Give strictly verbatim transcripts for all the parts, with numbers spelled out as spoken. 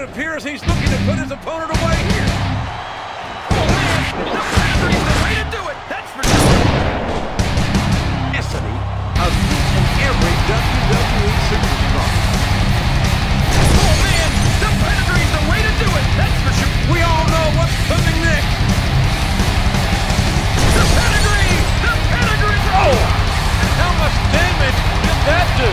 appears he's looking to put his opponent away here. Oh, man! The pedigree is the way to do it! That's for sure! Necessity of each and every W W E superstar. Oh, man! The pedigree is the way to do it! That's for sure! We all know what's coming next! The pedigree! The pedigree! Oh! And how much damage did that do?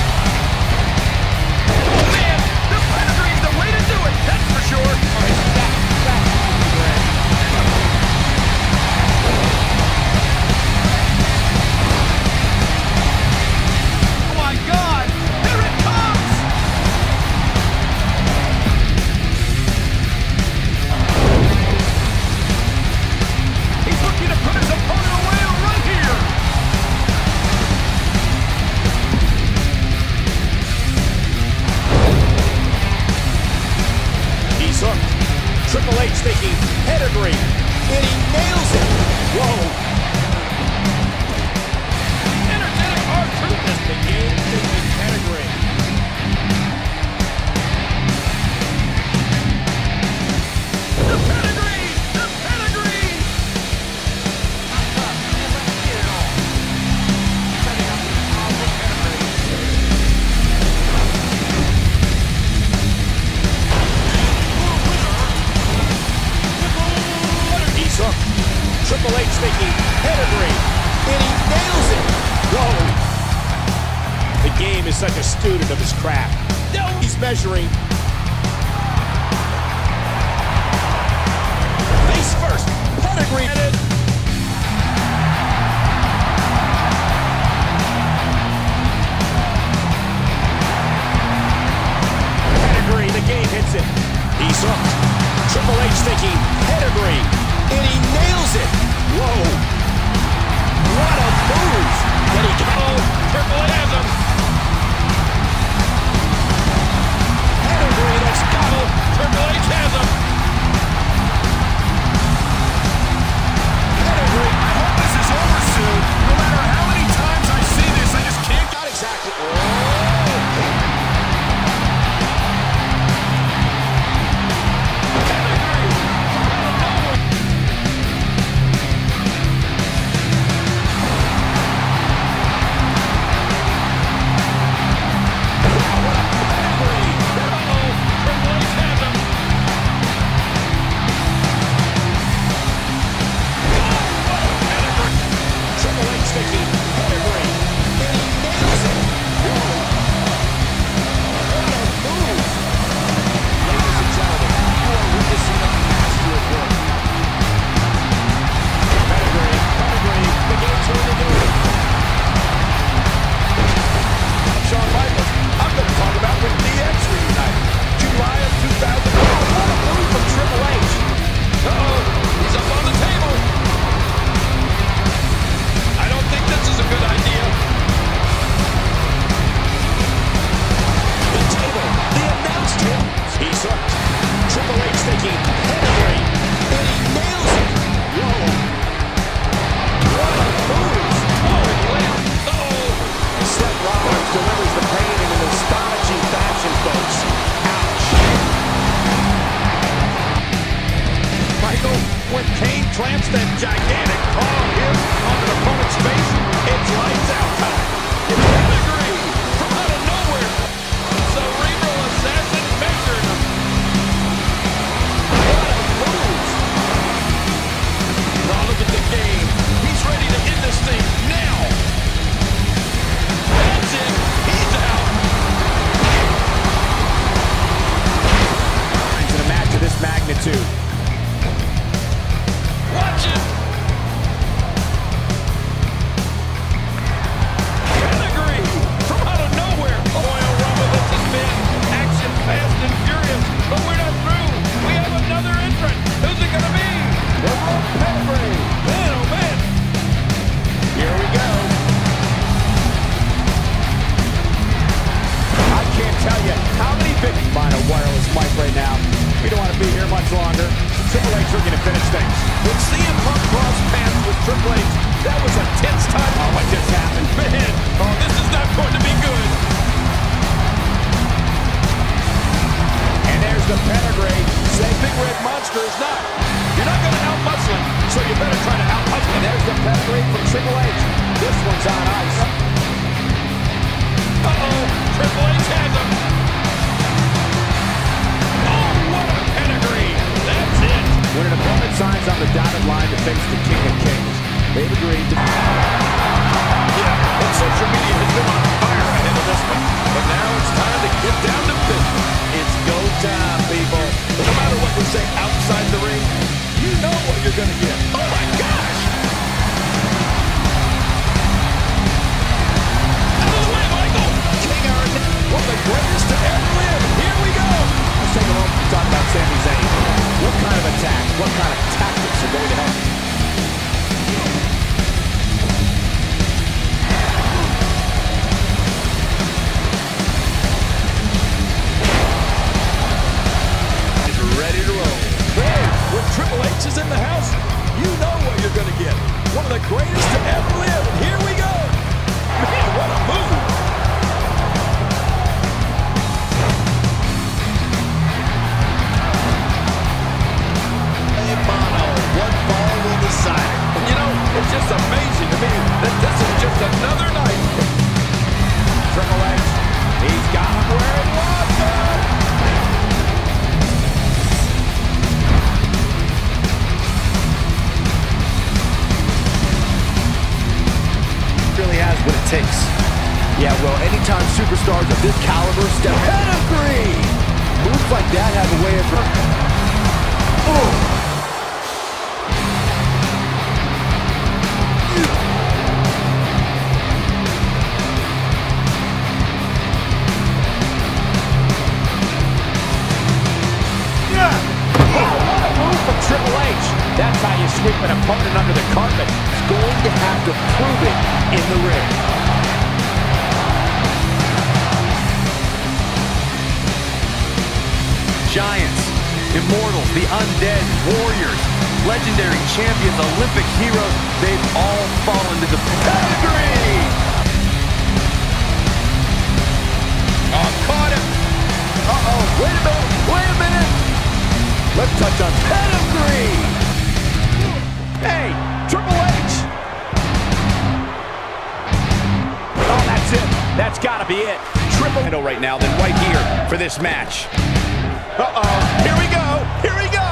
Oh, man! The pedigree is the way to do it! That's for sure! All right, back, back. Oh, my God! Here it comes! He's looking to put his opponent away right here! He's hooked. Triple H thinking pedigree, and he nails it. Whoa. Energetic R-Truth is The game thinking pedigree. the pedigree! The pedigree! He's hooked. Triple H thinking pedigree, and he nails it. Whoa. The game is such a student of his craft. He's measuring. Face first. Pedigree. Pedigree. The game hits it. He's hooked. Triple H thinking pedigree, and he nails it. Whoa. What a move. Can he go? Triple H has him. Pedigree, that's got him. Triple H has him. Pedigree. I hope this is over soon. No matter how many times I see this, I just can't. Not exactly. Triple H thinking pedigree, and he nails it. Whoa. What a move. Ladies and gentlemen, you are witnessing a master at work. Pedigree, pedigree, the game's going to do it. I'm Shawn Michaels. I'm going to talk about when D X reunited. July of two thousand one. What a move from Triple H. Uh-oh, he's up on the table. I don't think this is a good idea. The table, the announce table. He's hooked. Triple H thinking pedigree, and he nails it. Whoa. What a move. Oh, man. Uh-oh. Seth Rollins delivers the pain in an astonishing fashion, folks. Ouch. Michael, when Kane clamps that gigantic paw of his on an opponent's face, it's lights out time. It's pedigree from out of nowhere. Cerebral assassin measured him. What a move. Oh, look at the game. He's ready to end this thing now. That's it. He's out. In a match of this magnitude. Watch it. Pedigree from out of nowhere. Royal Rumble, this has been action fast and furious, but we're not through. We have another entrant. Who's it going to be? The Rock Pedigree. Man, oh man. Here we go. I can't tell you how many big final wireless mic right now. We don't want to be here much longer. Triple H looking to finish things. When C M Punk crossed paths with Triple H, that was a tense time. Oh, what just happened? Man, oh, this is not going to be good. And And there's the pedigree. Say Big Red Monster is not. You're not going to out-muscle him, so you better try to out-hustle him. And there's the pedigree from Triple H. This one's on ice. Uh-oh, Triple H has him. Oh, what a pedigree. That's it. When an opponent signs on the dotted line to face the King of Kings, they've agreed to... Yeah, and social media has been on fire ahead of this one. But now it's time to get down to business. It's go time, people. But no matter what we say outside the ring, you know what you're going to get. Oh, my gosh! Out of the way, Michael! King Aaron, one of the greatest to ever live. Here we go! Let's take a moment to talk about Sami Zayn. What kind of attack, what kind of tactics are going to help him? Ready to roll. Hey, when Triple H is in the house, you know what you're going to get. One of the greatest to ever live. And here we go. Man, what a move. Hey, Mono, one ball will decide it. You know, it's just amazing to me that this is just another night. Triple H, he's got him where he wants him. Really has what it takes. Yeah, well, anytime superstars of this caliber step pedigree, moves like that have a way of... Oh! Triple H, that's how you sweep an opponent under the carpet. He's going to have to prove it in the ring. Giants, immortals, the undead, warriors, legendary champions, Olympic heroes, they've all fallen to the pedigree. Oh, caught him. Uh-oh, wait a minute, wait a minute. Let's touch on pedigree. Hey, Triple H. Oh, that's it. That's got to be it. Triple H right now, then right here for this match. Uh-oh. Here we go. Here we go.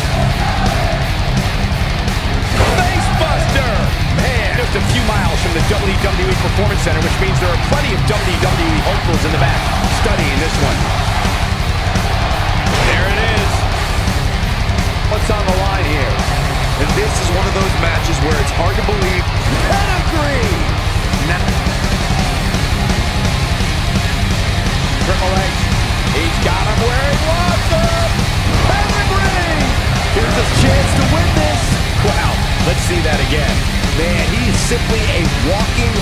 Facebuster. Man, just a few miles from the W W E Performance Center, which means there are plenty of W W E hopefuls in the back studying this one. There it is. What's on the line here? And this is one of those matches where it's hard to believe. Pedigree! Now, Triple H, he's got him where he wants him! Pedigree! Here's his chance to win this! Wow, let's see that again. Man, he is simply a walking